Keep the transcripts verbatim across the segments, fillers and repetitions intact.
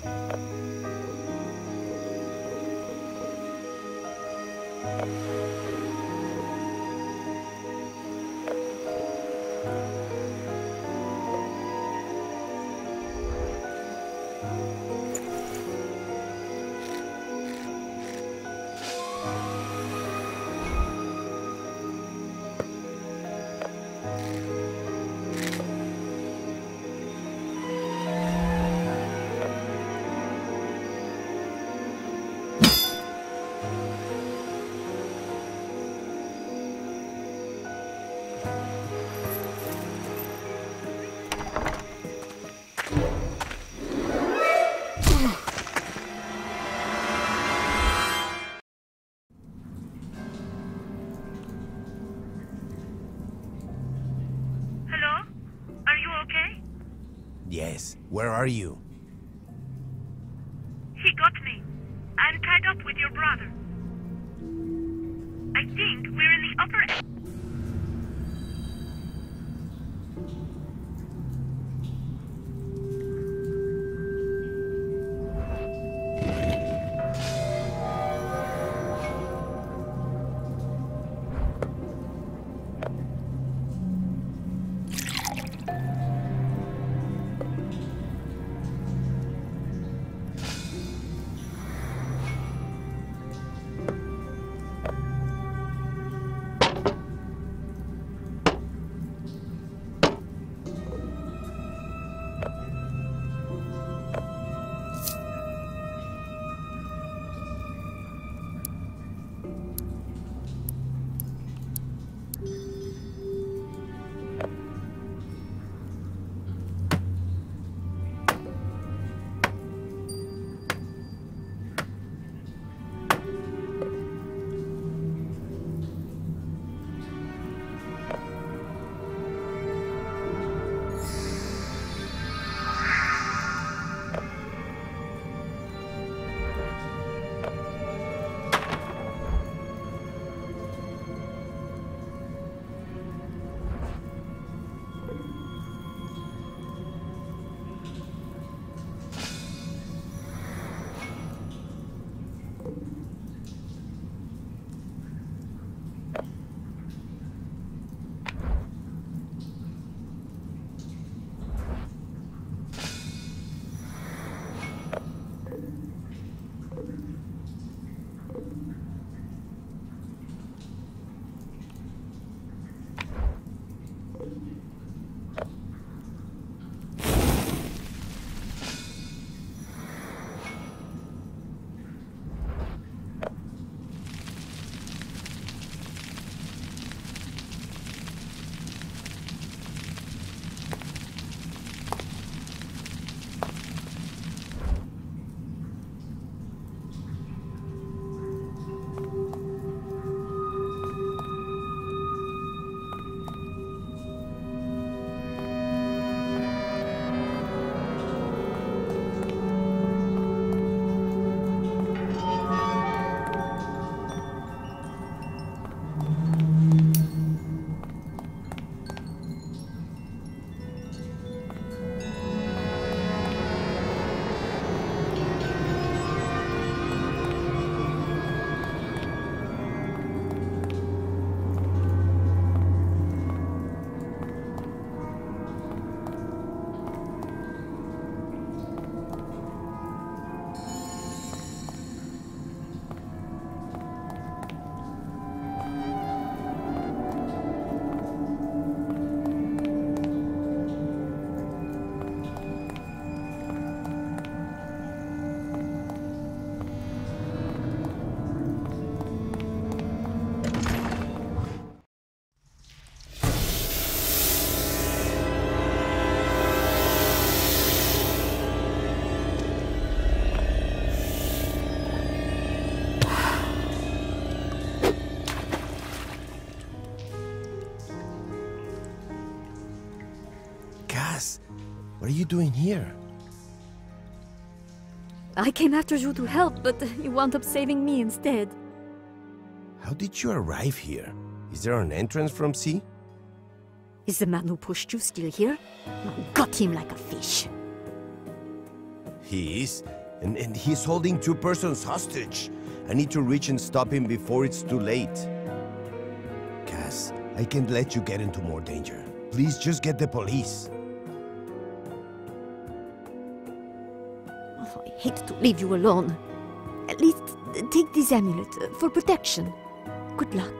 Yes. Where are you? He got me. I'm tied up with your brother. I think we're in the upper end. What are you doing here? I came after you to help, but you wound up saving me instead. How did you arrive here? Is there an entrance from sea? Is the man who pushed you still here? I got him like a fish. He is, and, and he's holding two persons hostage. I need to reach and stop him before it's too late. Cass, I can't let you get into more danger. Please just get the police. Oh, I hate to leave you alone. At least uh, take this amulet uh, for protection. Good luck.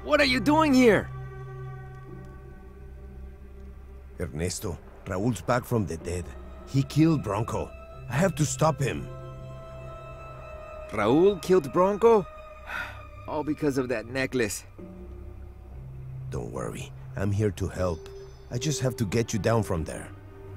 What are you doing here? Ernesto, Raul's back from the dead. He killed Bronco. I have to stop him. Raul killed Bronco? All because of that necklace. Don't worry, I'm here to help. I just have to get you down from there.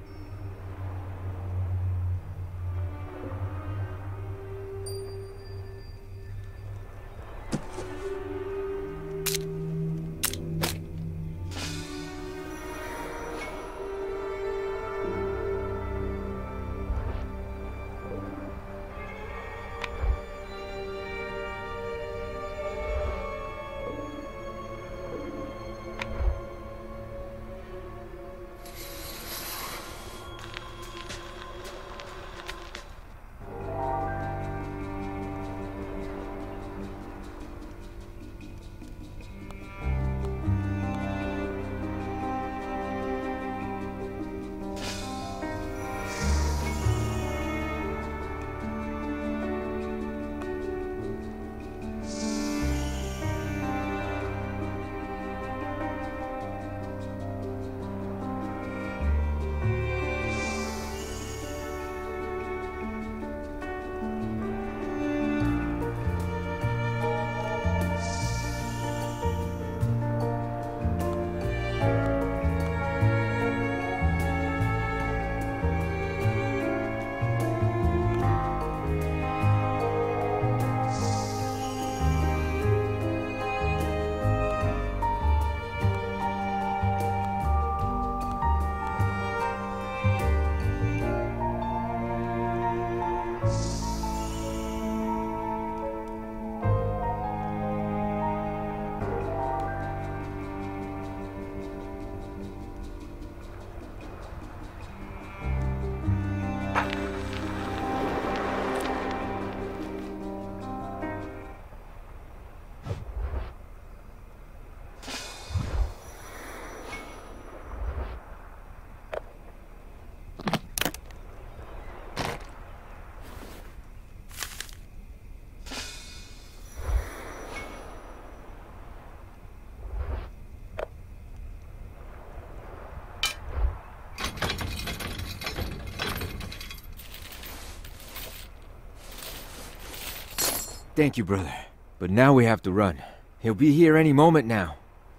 Thank you, brother. But now we have to run. He'll be here any moment now.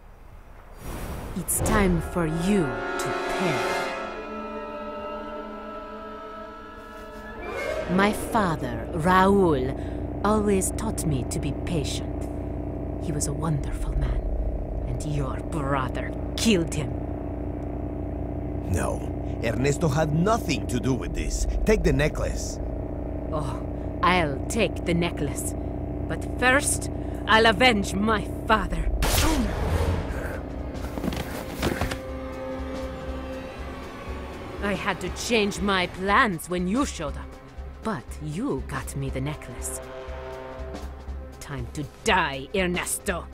It's time for you to pay. My father, Raul, always taught me to be patient. He was a wonderful man, and your brother killed him. No, Ernesto had nothing to do with this. Take the necklace. Oh, I'll take the necklace. But first, I'll avenge my father. I had to change my plans when you showed up. But you got me the necklace. Time to die, Ernesto.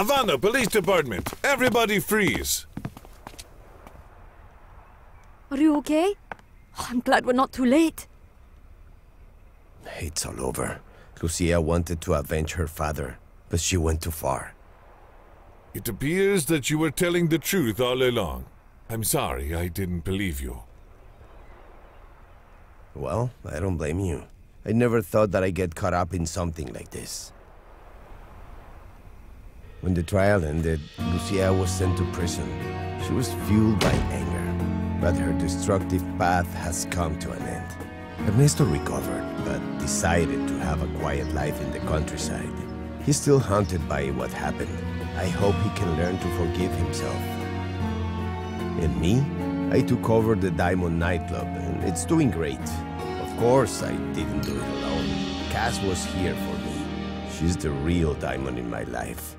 Havana Police Department. Everybody freeze. Are you okay? I'm glad we're not too late. It's all over. Lucia wanted to avenge her father, but she went too far. It appears that you were telling the truth all along. I'm sorry I didn't believe you. Well, I don't blame you. I never thought that I'd get caught up in something like this. When the trial ended, Lucia was sent to prison. She was fueled by anger, but her destructive path has come to an end. Ernesto recovered, but decided to have a quiet life in the countryside. He's still haunted by what happened. I hope he can learn to forgive himself. And me? I took over the Diamond nightclub, and it's doing great. Of course, I didn't do it alone. Cass was here for me. She's the real diamond in my life.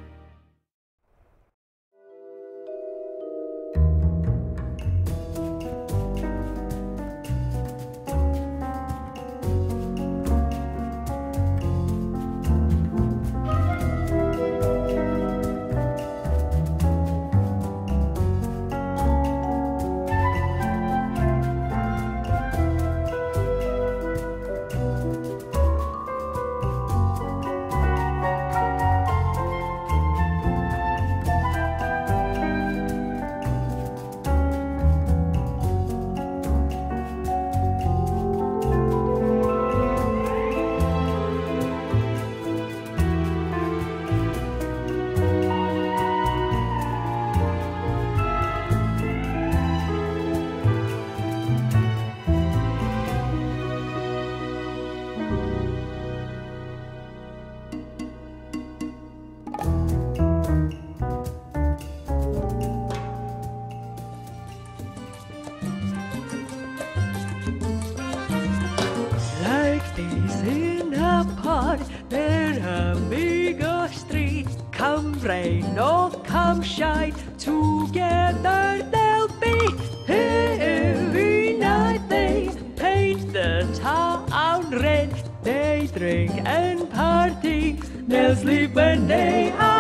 Rain or come shine, together they'll be. Every night they paint the town red. They drink and party, they'll sleep when they are